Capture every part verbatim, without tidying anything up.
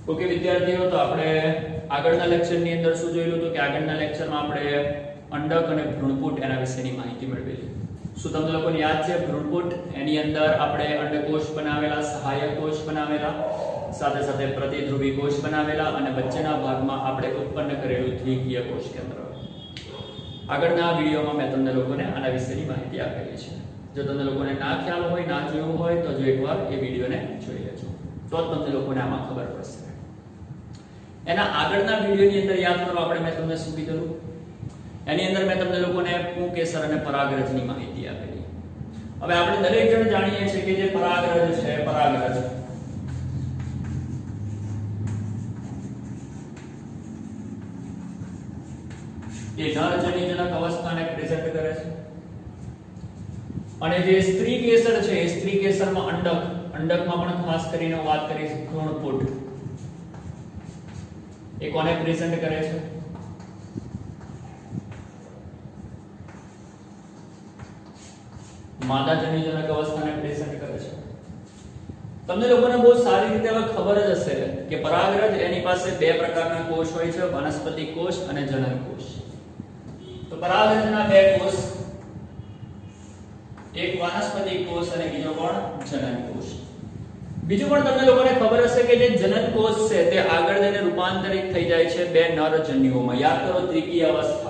Okay વિદ્યાર્થીઓ, તો આપણે આગળના લેક્ચરની અંદર શું જોયેલું હતું કે આગળના લેક્ચરમાં આપણે અંડક અને ભ્રૂણપુટ એના વિશેની માહિતી મેળવેલી. શું તમને લોકોને યાદ છે? ભ્રૂણપુટ એની અંદર આપણે અંડકોષ બનાવેલા, સહાયક કોષ બનાવેલા, સાથે સાથે પ્રતિધ્રુવી કોષ બનાવેલા અને વચ્ચેના ભાગમાં આપણે ઉત્પન્ન કરેલું દ્વિકીય કોષ કેન્દ્ર. આગળના વિડીયોમાં મેં તમને લોકોને આના વિશેની માહિતી આપેલી છે. જો તમને લોકોને ના ખ્યાલ હોય, ના જોયું હોય તો જો એકવાર એ વિડીયોને જોઈ લેજો, તો જ તમને લોકોને આમાં ખબર પડશે. એના આગળના વિડીયોની અંદર યાદ કરો આપણે મેં તમને શું કીધું? એની અંદર મેં તમને લોકોને પુંકેસર અને પરાગરજની માહિતી આપેલી. હવે આપણે દરેક જણ જાણીએ છીએ કે જે પરાગરજ છે, પરાગરજ એ નરજન્યુજનક અવસ્થાને પ્રેઝન્ટ કરે છે. અને જે સ્ત્રી કેસર છે એ સ્ત્રી કેસરમાં અંડક, અંડકમાં પણ ખાસ કરીને વાત કરીશ ભ્રૂણપુટ, એ કોને પ્રેઝન્ટ કરે છે? માદા જન્યુજનક અવસ્થાને પ્રેઝન્ટ કરે છે. તમને લોકોને બહુ સારી રીતે હવે ખબર જ હશે કે પરાગરજ એની પાસે બે પ્રકારના કોષ હોય છે, વનસ્પતિ કોષ અને જનન કોષ. તો પરાગરજના બે કોષ, એક વનસ્પતિ કોષ અને બીજો કોણ? જનન કોષ. બીજું પણ તમને લોકોને ખબર હશે કે જે જનન કોષ છે તે આગળ જઈને રૂપાંતરિત થઈ જાય છે બે નરજન્યુઓમાં. યાદ કરો, દ્વિકીય અવસ્થા.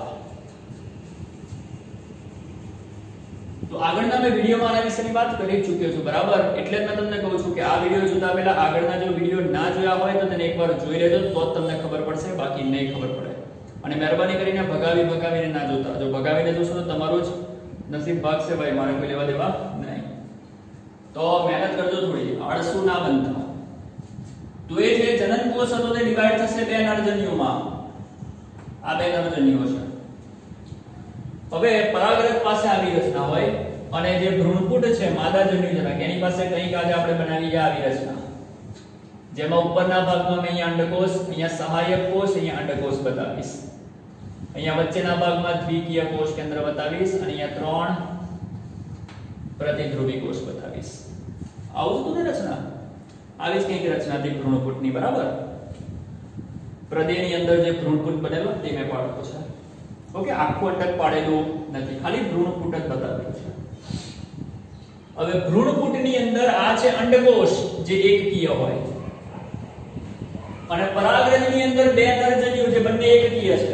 તો આગળના મેં વિડીયોમાં આના વિશેની વાત કરી ચૂક્યો છું, બરાબર? એટલે જ મેં તમને કહું છું કે આ વિડીયો જોતા પહેલા આગળના જો વિડીયો ના જોયા હોય તો તેને એકવાર જોઈ લેજો, તો જ તમને ખબર પડશે, બાકી નહીં ખબર પડે. અને મહેરબાની કરીને ભગાવી ભગાવીને ના જોતા. જો ભગાવીને જોશો તો તમારું જ નસીબ ભાગશે ભાઈ, મારે કોઈ લેવા દેવા નહીં. તો મહેનત કરજો થોડી, આળસુ ના બનતા. તો એ જે જનન કોષ હતો તે ડિવાઇડ થશે બે નરજન્યુમાં. આ બે નરજન્યુઓ છે. હવે પરાગરજ પાસે આવી રચના હોય અને જે ભ્રૂણપુટ છે માદા જન્યુજનક, એની પાસે કંઈક આજે આપણે બનાવી આવી રચના, જેમાં ઉપરના ભાગમાં મેં અહીંયા અંડકોષ, અહીંયા સહાયક કોષ, અહીંયા અંડકોષ બતાવીશ. અહીંયા વચ્ચેના ભાગમાં દ્વિકીય કોષ કેન્દ્ર બતાવીશ અને અહીંયા ત્રણ પ્રતિધ્રુવી કોષ બતાવીશ. આવું તો ને રચના, આવી જ કંઈક રચના હતી ભ્રૂણપુટની, બરાબર? પ્રદેની અંદર જે ભ્રૂણપુટ બનેલો તે મેં પાડ્યો છે. ઓકે, આખું અંડક પાડેલું નથી, ખાલી ભ્રૂણપુટ જ બતાવેલું છે. હવે ભ્રૂણપુટની અંદર આ છે અંડકોષ જે એકકીય હોય અને પરાગરજની અંદર બે નરજન્યુ જે બંને એકકીય છે.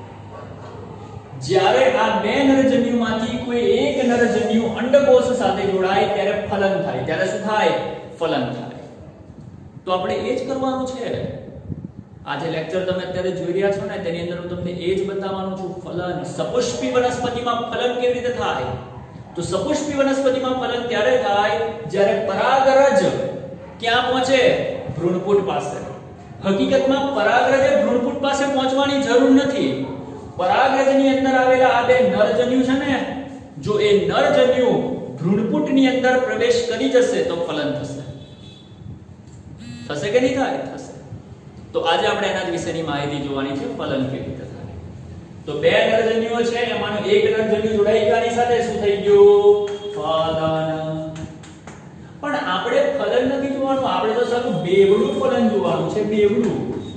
જ્યારે આ બે નરજન્યુમાંથી કોઈ એક નરજન્યુ અંડકોષ સાથે જોડાય ત્યારે ફલન થાય. ત્યારે શું થાય? ફલન થાય. તો આપણે એ જ કરવાનું છે. આ જે લેક્ચર તમે અત્યારે જોઈ રહ્યા છો ને તેની અંદર હું તમને એ જ બતાવવાનું છું, ફલન. સપુષ્પી વનસ્પતિમાં ફલન કેવી રીતે થાય? તો સપુષ્પી વનસ્પતિમાં ફલન ત્યારે થાય જ્યારે પરાગરજ ક્યાં પહોંચે? ભ્રૂણપુટ પાસે. હકીકતમાં પરાગરજે ભ્રૂણપુટ પાસે પહોંચવાની જરૂર નથી. પરાગરજની અંદર આવેલા આ બે નરજન્યુ છે ને, જો એ નરજન્યુ ભ્રૂણપુટની અંદર પ્રવેશ કરી જશે તો ફલન થશે. થશે કે નહીં થાય? થશે. તો આજે આપણે એના વિશેની માહિતી જોવાની છે, ફલન કેવી રીતે થાય. તો બે નરજન્યુઓ છે, એમાંનો એક નરજન્યુ જોડાઈ ગયાની સાથે શું થઈ ગયું? ફલન. પણ આપણે ફલન નથી જોવાનું, આપણે તો સારું બેવડું ફલન જોવાનું છે. બેવડું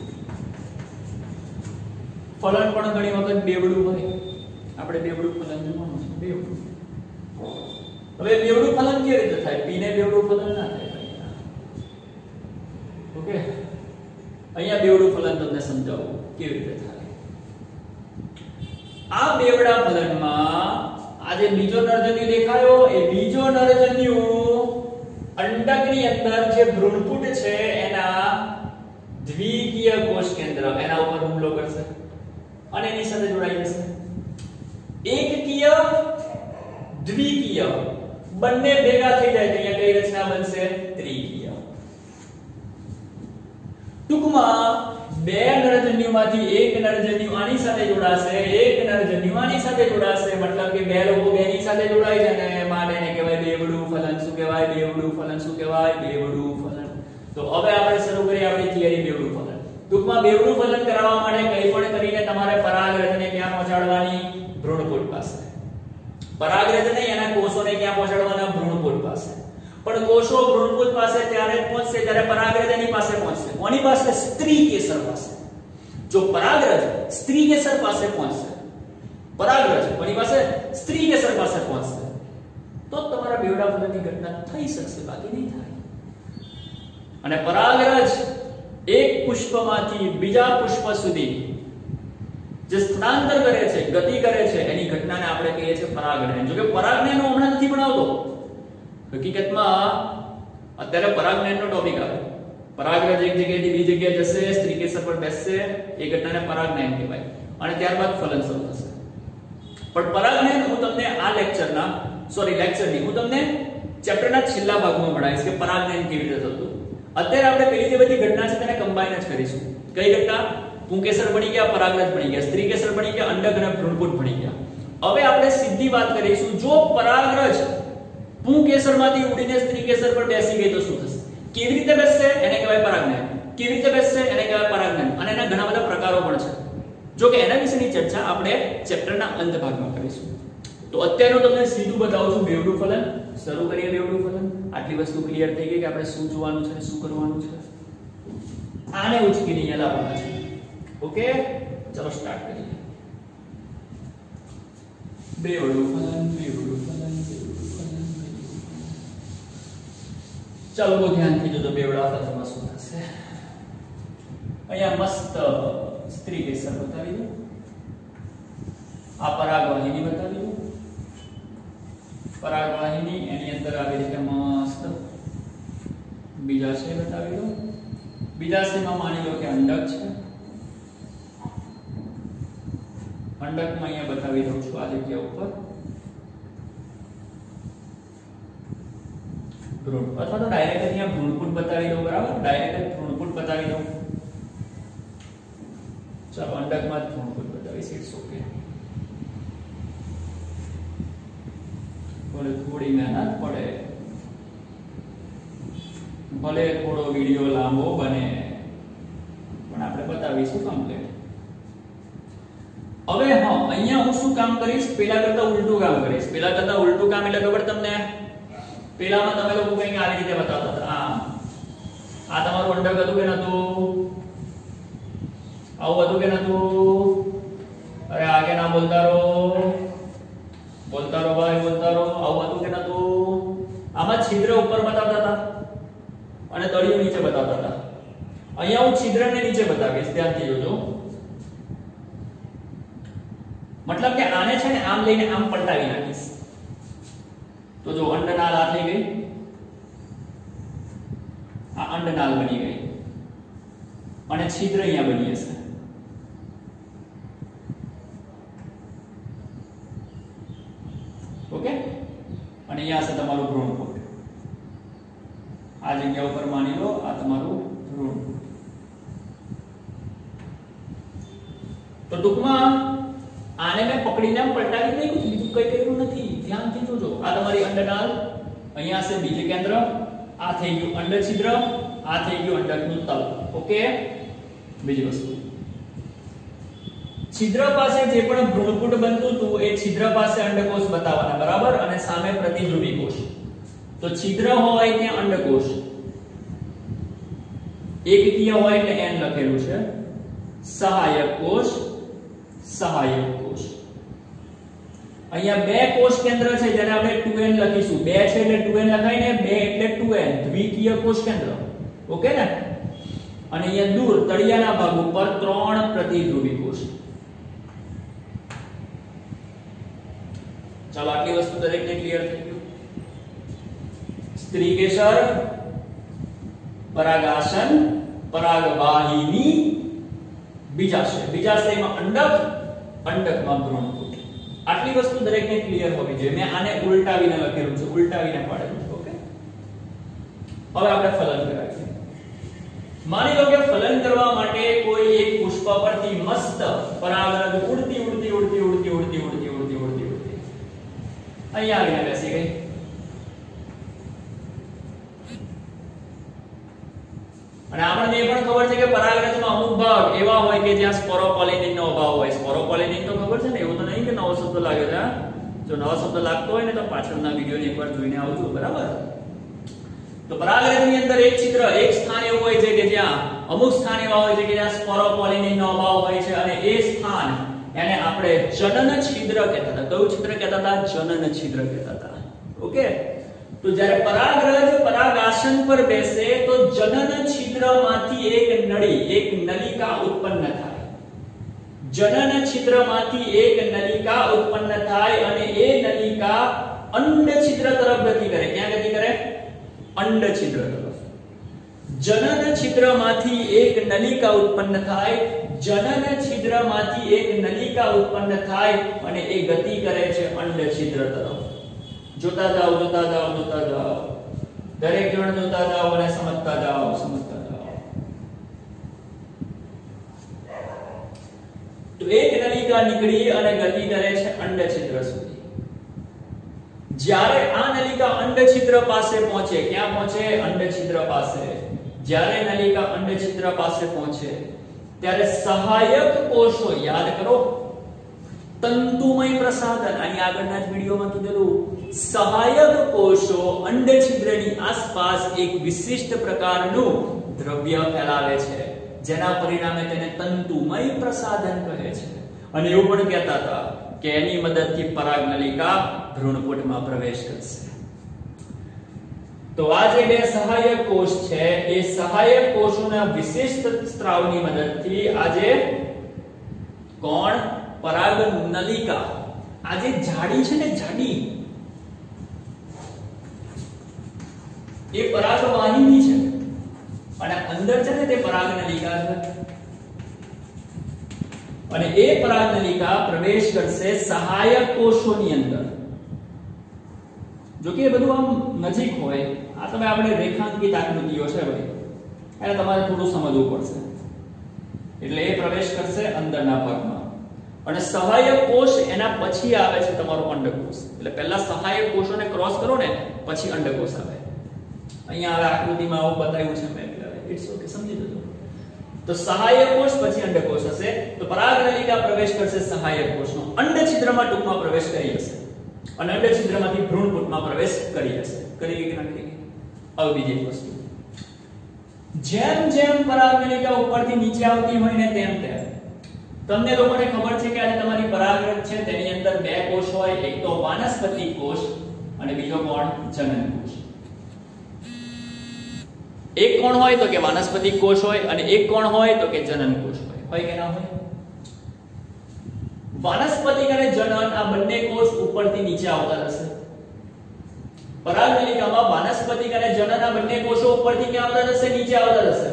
ફલન પણ ઘણી વખત બેવડું હોય, આપણે બેવડું ફલન જોવાનું છે. બેવડું. હવે બેવડું ફલન કેવી રીતે થાય? પીને બેવડું ફલન ના થાય. ઓકે, અહીંયા બેવડું ફલન તમને સમજાવું કેવી રીતે થાય. આ બેવડા ફલનમાં આ જે બીજો નરજન્યુ દેખાયો, એ બીજો નરજન્યુ અંડકની અંદર જે ભ્રૂણપુટ છે એના દ્વિકીય કોષ કેન્દ્ર એના ઉપર હુમલો કરશે અને એની સાથે જોડાઈ જશે. એકકીય, દ્વિકીય બંને ભેગા થઈ જાય તો અહીંયા કઈ રચના બનશે? ત્રિકીય. ટૂંકમાં બે નરજન્યુમાંથી એક નરજન્યુ આની સાથે જોડાશે, એક નરજન્યુ આની સાથે જોડાશે, મતલબ કે બે લોકો બેની સાથે જોડાય છે ને માટે એને કહેવાય બેવડું ફલન. શું કહેવાય? બેવડું ફલન. શું કહેવાય? બેવડું ફલન. તો હવે આપણે શરૂ કરીએ આપણી થિયરી બેવડું ફલન. ટૂંકમાં બેવડું ફલન કરાવવા માટે કંઈ પણ કરીને તમારે પરાગરજને ક્યાં પહોંચાડવાની? ભ્રૂણપુટ પાસે. પરાગરજ નહીં, એના કોષોને ક્યાં પહોંચાડવાના? ભ્રૂણપુટ પાસે. પણ કોષો ભ્રૂણપુટ પાસે ત્યારે જ પહોંચશે જ્યારે પરાગરજ એની પાસે પહોંચશે. કોની પાસે પાસે? સ્ત્રી કેસર પાસે. જો પરાગરજ સ્ત્રી કેસર પાસે પહોંચશે, પરાગરજ કોની પાસે? સ્ત્રી કેસર પાસે પહોંચશે, તો તમારા બેવડા ફલનની ઘટના થઈ શકશે, બાકી નહીં થાય. અને પરાગરજ એક પુષ્પમાંથી બીજા પુષ્પ સુધી જે સ્થળાંતર કરે છે, ગતિ કરે છે, એની ઘટનાને આપણે કહીએ છીએ પરાગનયન. જો કે પરાગનયન હું હમણાં નથી ભણાવતો, હકીકતમાં અત્યારે પરાગનયનનો ટોપિક આવે. પરાગરજ એક જગ્યાએથી બીજી જગ્યાએ જશે, સ્ત્રી કેસર પર બેસશે, એ ઘટનાને પરાગનયન કહેવાય, અને ત્યારબાદ ફલન શરૂ થશે. પણ પરાગનયન હું તમને આ લેક્ચરના સોરી લેક્ચરની હું તમને ચેપ્ટરના છેલ્લા ભાગમાં ભણાવીશ કે પરાગનયન કેવી રીતે થતું. અત્યારે આપણે પેલી જે બધી ઘટના છે તેને કમ્બાઈન જ કરીશું. કઈ ઘટના? પુંકેસર બની ગયા, પરાગરજ બની ગયા, સ્ત્રી કેસર બની ગયા, અંડક અને ભ્રૂણપુટ બની ગયા. હવે આપણે સીધી વાત કરીશું, જો પરાગરજ પુંકેસરમાંથી ઉડીને સ્ત્રી કેસર પર બેસી ગઈ તો શું થશે? કેવી રીતે બેસશે? એને કહેવાય પરાગનયન. કેવી રીતે બેસશે? એને કહેવાય પરાગનયન. અને એના ઘણા બધા પ્રકારો પણ છે, જો કે એના વિશેની ચર્ચા આપણે ચેપ્ટરના અંત ભાગમાં કરીશું. તો અત્યારે હું તમને સીધું બતાવું છું બેવડું ફલન. શરૂ કરીએ બેવડું ફલન. આટલી વસ્તુ ક્લિયર થઈ ગઈ કે આપણે શું જોવાનું છે, શું કરવાનું છે. આને ઉચકીને અહીંયા લાવવાના છે. ઓકે, ચલો સ્ટાર્ટ કરીએ. બેવડું ફલન, બેવડું ફલન, બેવડું ફલન. ચાલો બહુ ધ્યાનથી જોજો બેવડા ફલનમાં શું થશે. અહીંયા મસ્ત સ્ત્રી કેસર બતાવી દો, આ પરાગવાહિની બતાવી દો. પરાગવાહિની એની અંદર આવી રીતે મસ્ત બીજાશય બતાવી દો. બીજાશયમાં માની લો કે અંડક છે. અંડકમાં અહીંયા બતાવી દઉં છું આ જગ્યા ઉપર ભ્રૂણ, અથવા તો ડાયરેક્ટ અહીંયા ભ્રૂણપુટ બતાવી દઉં. બરાબર, ડાયરેક્ટ ભ્રૂણપુટ બતાવી દઉં. ચાલો અંડકમાં જ ભ્રૂણપુટ બતાવીશ. It's okay. ભલે થોડી મહેનત પડે, ભલે થોડો વિડિયો લાંબો બને, પણ આપણે બતાવીશું કમ્પ્લીટ. હવે હા, અહીંયા હું શું કામ કરીશ? પેલા કરતા ઉલટું કામ કરીશ. પેલા કરતા ઉલટું કામ એટલે ખબર તમને? પેલામાં તમે લોકો કંઈક આવી રીતે બતાવતા હતા. આ આ તમારું અંડક હતું કે નતું? આવું હતું કે નતું? અરે આગે ના બોલતા રહો, બોલતા રહો ભાઈ, બોલતા રહો. આવું હતું કે નતું? આમાં છિદ્ર ઉપર બતાવતા હતા અને તળિયું નીચે બતાવતા હતા. અહીંયા હું છિદ્રને નીચે બતાવીશ, ધ્યાનથી જોજો. મતલબ કે આને છે ને આમ લઈને આમ પલટાવી નાખીશ. તો જો અંડનાલ આ થઈ ગઈ, આ અંડનાલ બની ગઈ અને છિદ્ર અહીંયા બની હશે. ઓકે, અને અહીંયા હશે તમારું ભ્રૂણપુટ. આ જગ્યા ઉપર માની લો આ તમારું ભ્રૂણપુટ. તો ટૂંકમાં આને મેં પકડીને આમ પલટાવી નાખ્યું, બીજું કઈ કર્યું નથી. ધ્યાનથી જોજો. આ તમારી અંડનાલ, અહીંયા હશે બીજ કેન્દ્ર, આ થઈ ગયું અંડ છિદ્ર, આ થઈ ગયું અંડકનું તલ. ઓકે, બીજી વસ્તુ, છિદ્ર પાસે જે પણ ભ્રૂણપુટ બનતું હતું એ છિદ્ર પાસે અંડકોષ બતાવવાના. બરાબર, અને સામે પ્રતિધ્રુવી કોષ. તો છિદ્ર હોય ત્યાં અંડકોષ, એકકીય હોય એટલે એન લખેલું છે. સહાયક કોષ, સહાયક કોષ. અહીંયા બે કોષ કેન્દ્ર છે જેને આપણે ટુ એન લખીશું. બે છે એટલે ટુ એન લખાય ને, બે એટલે ટુ એન, દ્વિકીય કોષ કેન્દ્ર. ઓકે ને? અને અહીંયા દૂર તળિયાના ભાગ ઉપર ત્રણ પ્રતિધ્રુવી કોષ. ચાલો આટલી વસ્તુ દરેકને ક્લિયર થઈ ગયું. સ્ત્રી કેસર, પરાગાસન, પરાગવાહિની, બીજાશય. બીજાશયમાં અંડક, અંડકમાં ભ્રૂણપુટ. આટલી વસ્તુ દરેકને ક્લિયર હોવી જોઈએ. મેં આને ઉલટાવીને લખેલું છે, ઉલટાવીને પાડેલું છે. ઓકે, હવે આપણે ફલન કરાવીએ. માની લો કે ફલન કરવા માટે કોઈ એક પુષ્પ પરથી મસ્ત પરાગરજ ઉડતી ઉડતી ઉડતી ઉડતી ઉડતી ઉડતી ઉડતી ઉડતી ઉડતી અહીંયા આવીને બેસી ગઈ. અને આપણને એ પણ ખબર છે કે પરાગરજમાં અમુક ભાગ એવા હોય કે જ્યાં સ્પોરોપોલિનિન નો અભાવ હોય. સ્પોરોપોલિનિન તો ખબર છે ને, એવું તો નહીં કે નવો શબ્દ લાગે છે. જો નવો શબ્દ લાગતો હોય ને તો પાછળના વિડિયોને એકવાર જોઈને આવજો. બરાબર, તો તો પરાગરજની અંદર એક છિદ્ર એક સ્થાન એવું હોય છે કે જ્યાં અમુક સ્થાન એવા હોય છે કે જ્યાં સ્પોરોપોલિનનો અભાવ હોય છે અને એ સ્થાન એને આપણે જનન છિદ્ર કહેતા હતા. કયું છિદ્ર કહેતા હતા? જનન છિદ્ર કહેતા હતા. ઓકે, તો જ્યારે પરાગરજ પરાગાસન પર બેસે તો જનન છિદ્રમાંથી એક નળી એક નલિકા ઉત્પન્ન થાય. જનન છિદ્રમાંથી એક નલિકા ઉત્પન્ન થાય અને એ નલિકા અંડ છિદ્ર તરફ ગતિ કરે. ક્યાં ગતિ કરે? અંડ છિદ્ર તરફ. જનન છિદ્રમાંથી એક નલિકા ઉત્પન્ન થાય. જનન છિદ્રમાંથી એક નલિકા ઉત્પન્ન થાય અને એ ગતિ કરે છે અંડ છિદ્ર તરફ. જોતા જાઓ જોતા જાઓ જોતા જાઓ દરેક જણ જોતા જાઓ અને સમજતા જાઓ સમજતા જાઓ. તો એક નલિકા નીકળી અને ગતિ કરે છે અંડ છિદ્ર સુધી. જ્યારે આ નલિકા અંડ છિદ્ર પાસે પહોંચે, ક્યાં પહોંચે? અંડ છિદ્ર પાસે. જ્યારે નલિકા અંડ છિદ્ર પાસે પહોંચે ત્યારે સહાયક કોષો, યાદ કરો તંતુમય પ્રસાધન, આની આગળના જ વિડિયોમાં કીધેલું, સહાયક કોષો અંડ છિદ્રની આસપાસ એક વિશિષ્ટ પ્રકારનું દ્રવ્ય ફેલાવે છે જેના પરિણામે તેને તંતુમય પ્રસાધન કહે છે. અને એવું પણ કહેતા હતા કે એની મદદથી પરાગનલિકા ભ્રૂણપુટમાં પ્રવેશ કરશે. તો આ જે બે સહાયક કોષ છે એ સહાયક કોષોના વિશિષ્ટ સ્ત્રાવની મદદથી આજે કોણ? પરાગનલિકા. આ જે જાડી છે ને, જાડી, એ પરાગવાહિની છે અને અંદર છે ને તે પરાગનલિકા છે. અને એ પરાગનલિકા પ્રવેશ કરશે સહાયક કોષોની અંદર. જો કે એ બધું આમ નજીક હોય, આ તમે આપણે રેખાંકિત આકૃતિઓ છે બધી, એને તમારે થોડું સમજવું પડશે. એટલે એ પ્રવેશ કરશે અંદરના ભાગમાં અને સહાયક કોષ એના પછી આવે છે તમારો અંડકોષ. એટલે પહેલા સહાયક કોષોને ક્રોસ કરો ને પછી અંડકોષ આવે. અહીંયા હવે આકૃતિમાં આવું બતાવ્યું છે મેં, ઇટ્સ ઓકે, સમજી જજો. તો સહાયક કોષ પછી અંડકોષ હશે. તો પરાગનલિકા પ્રવેશ કરશે સહાયક કોષનો, અંડ છિદ્રમાં ટૂંકમાં પ્રવેશ કરી હશે અને અંડ છિદ્રમાંથી ભ્રૂણપુટમાં પ્રવેશ કરી હશે. કરી કે ના કરી? હવે બીજી એક વસ્તુ, જેમ જેમ પરાગનલિકા ઉપરથી નીચે આવતી હોય ને તેમ તેમ તમને લોકોને ખબર છે કે આજે તમારી પરાગરજ છે તેની અંદર બે કોષ હોય, એક તો વાનસ્પતિક કોષ અને બીજો કોણ? જનન કોષ. એક કોણ હોય તો કે વાનસ્પતિક કોષ હોય અને એક કોણ હોય તો કે જનન કોષ હોય. હોય કે ના હોય? વાનસ્પતિક અને જનન આ બંને કોષ ઉપરથી નીચે આવતા રહેશે. પરાગનલિકામાં વાનસ્પતિક અને જનન આ બંને કોષો ઉપરથી ક્યાં આવતા રહેશે? નીચે આવતા રહેશે.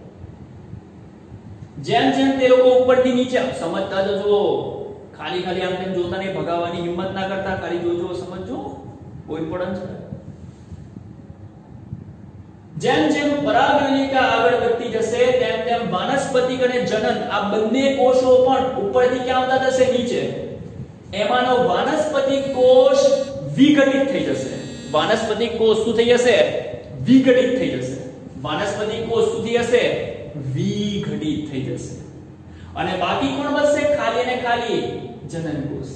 જેમ જેમ તે લોકો ઉપરથી નીચે, સમજતા જજો, ખાલી ખાલી આમ તેમ જોતા નહીં, ભગાવવાની હિંમત ના કરતા, ખાલી જોજો, સમજજો, બહુ ઇમ્પોર્ટન્ટ છે. જેમ જેમ પરાગનલિકા આગળ વધતી જશે તેમ તેમ વાનસ્પતિક અને જનન આ બંને કોષો પણ ઉપરથી ક્યાં આવતા જશે? નીચે. એમાંનો વાનસ્પતિક કોષ વિઘટિત થઈ જશે. વાનસ્પતિક કોષ શું થઈ જશે? વિઘટિત થઈ જશે. વાનસ્પતિક કોષ શું થઈ જશે? વિઘટિત થઈ જશે. અને બાકી કોણ બચશે? ખાલી અને ખાલી જનન કોષ.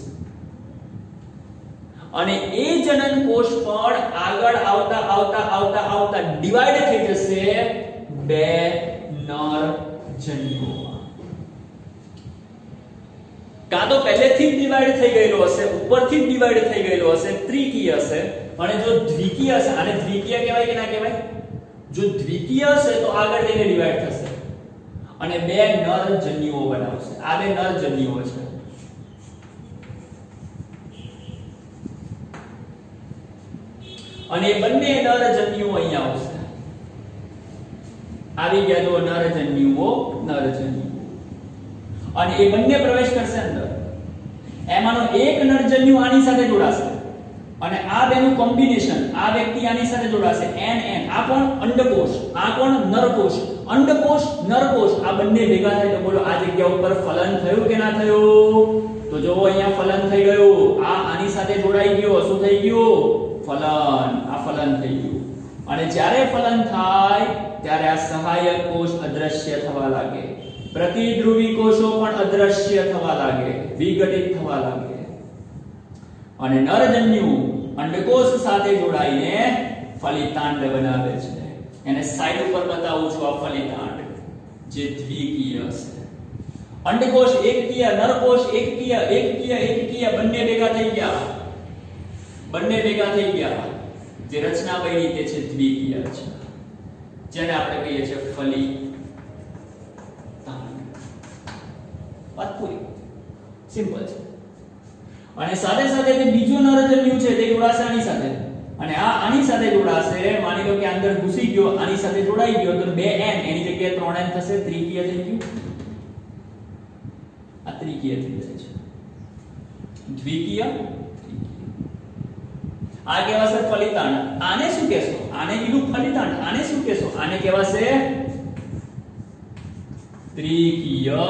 અને એ જનન કોષ પણ આગળ આવતા આવતા આવતા આવતા ડિવાઇડ થઈ જશે બે નર જન્યુઓમાં. કાં તો પહેલેથી જ ડિવાઇડ થઈ ગયેલો હશે, ઉપરથી જ ડિવાઇડ થઈ ગયેલો હશે, ત્રિકીય હશે. અને જો દ્વિકીય હશે, આને દ્વિકીય કહેવાય કે ના કહેવાય? જો દ્વિકીય હશે તો આગળ જઈને ડિવાઇડ થશે અને બે નર જન્યુઓ બનાવશે. આ બે નર જન્યુઓ છે. અને એ બંને નર જન્યુઓ અહીંયા આવશે. આવી ગયા જો નર જન્યુઓ, નર જન્યુઓ. અને એ બંને પ્રવેશ કરશે અંદર. એમાંનો એક નર જન્યુ આની સાથે જોડાશે અને આ બેનું કોમ્બિનેશન, આ વ્યક્તિ આની સાથે જોડાશે, એન એન. આ કોણ? અંડકોષ. આ કોણ? નરકોષ. અંડકોષ, નરકોષ આ બંને ભેગા થાય તો બોલો આ જગ્યા ઉપર ફલન થયું કે ના થયું? તો જો અહીંયા ફલન થઈ ગયું. આ આની સાથે જોડાઈ ગયો, શું થઈ ગયું? ફલન. આ ફલન થઈ ગયું. અને જ્યારે ફલન થાય ત્યારે આ સહાયક કોષ અદ્રશ્ય થવા લાગે, પ્રતિધ્રુવી કોષો પણ અદ્રશ્ય થવા લાગે, વિઘટિત થવા લાગે. અને નરજન્યુ અંડકોષ સાથે જોડાઈને ફલિતાંડ બનાવે છે. એને સાઈડ ઉપર બતાવું છું આ ફલિતાંડ જે દ્વિકીય છે. અંડકોષ એકકીય, નરકોષ એકકીય, એકકીય એકકીય બંને ભેગા થઈ ગયા. બંને ભેગા થઈ ગયા. જે રચના બની તે છે દ્વિકીય છે, જેને આપણે કહીએ છીએ ફલિતાંડ. વાત પૂરી, સિમ્પલ છે. અને સાથે સાથે જે બીજું નરજન્યુ છે તે જોડાશે આની સાથે, અને આ આની સાથે જોડાશે. માની લો કે અંદર ઘૂસી ગયો, આની સાથે જોડાઈ ગયો તો બે એન એની જગ્યાએ ત્રણ એન થશે, ત્રિકીય થઈ ગયું. આ ત્રિકીય થઈ જાય છે. દ્વિકીય, આ કહેવાશે ફલિતાંડ. આને શું કહેશો? આને કીધું ફલિતાંડ. આને શું કહેશો? આને કહેવાશે ત્રિકીય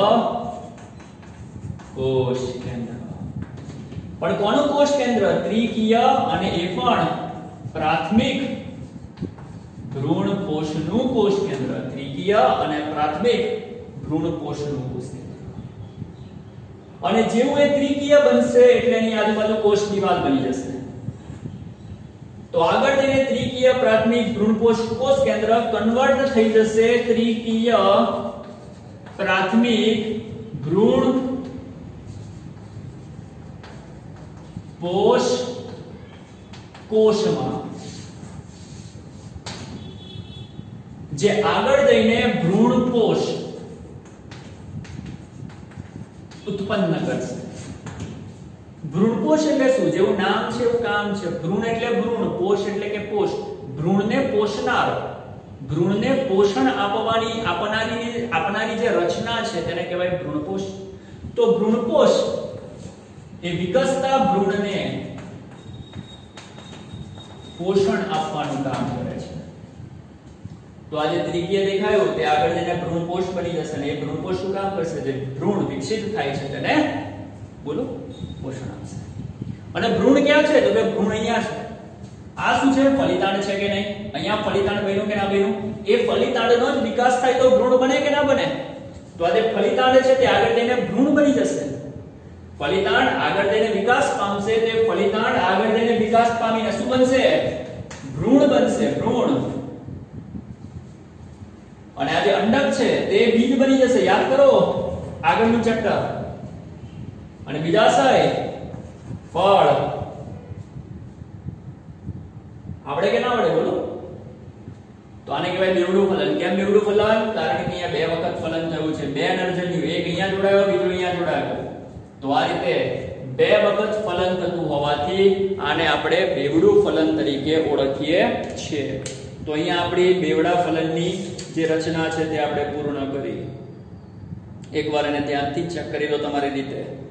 કોષ કેન્દ્ર. પણ કોનું કોષ કેન્દ્ર? ત્રિકીય, અને એ પણ પ્રાથમિક ભ્રૂણપોષનું કોષ કેન્દ્ર. ત્રિકીય અને પ્રાથમિક ભ્રૂણપોષનું કોષ કેન્દ્ર. અને જેવું એ ત્રિકીય બનશે એટલે એની આજુબાજુ કોષ દિવાલ બની જશે. તો આગળ જઈને ત્રિકીય પ્રાથમિક ભ્રૂણપોષ કોષ કેન્દ્ર કન્વર્ટ થઈ જશે ત્રિકીય પ્રાથમિક ભ્રૂણ પોષ કોષમાં, જે આગળ જઈને ભ્રૂણપોષ ઉત્પન્ન કરશે. ભ્રૂણપોષ એટલે શું? જેવું નામ છે એવું કામ છે. ભ્રૂણ એટલે ભ્રૂણ, પોષ એટલે કે પોષ. ભ્રૂણને પોષનાર, ભ્રૂણને પોષણ આપવાની આપનારી આપનારી જે રચના છે તેને કહેવાય ભ્રૂણપોષ. તો ભ્રૂણપોષ એ વિકસતા ભ્રૂણને પોષણ આપવાનું કામ કરે છે. તો આ જે ત્રિકીય દેખાયો તે આગળ જઈને ભ્રૂણપોષ બની જશે, અને એ ભ્રૂણપોષ શું કામ કરશે? જે ભ્રૂણ વિકસિત થાય છે તેને બોલો પોષણ આપશે. અને ભ્રૂણ ક્યાં છે? તો કે ભ્રૂણ અહીંયા છે. આ શું છે? ફલિતાંડ છે કે નહીં? અહીંયા ફલિતાંડ બન્યું કે ના બન્યું? એ ફલિતાંડનો જ વિકાસ થાય તો ભ્રૂણ બને કે ના બને? તો આ જે ફલિતાંડ છે તે આગળ જઈને ભ્રૂણ બની જશે. ફલિતાંડ આગળ જઈને વિકાસ પામશે, તે ફલિતાંડ આગળ જઈને વિકાસ પામીને શું બનશે? ભ્રૂણ બનશે. ભ્રૂણ. અને આ જે અંડક છે તે બીજ બની જશે. યાદ કરો આગળનું ચેપ્ટર. અને બીજાશય ફળ. આપણે કે ના આવડે બોલો? તો આને કહેવાય બેવડું ફલન. કેમ બેવડું ફલન? કારણ કે અહીંયા બે વખત ફલન થયું છે. બે નરજન્યુ, એક અહીંયા જોડાયો, બીજો અહીંયા જોડાયો. તો આ રીતે બે વખત ફલન થતું હોવાથી આને આપણે બેવડું ફલન તરીકે ઓળખીએ છીએ. તો અહીંયા આપણી બેવડા ફલનની જે રચના છે તે આપણે પૂર્ણ કરી. એકવાર એને ધ્યાનથી ચેક કરી લો તમારી રીતે.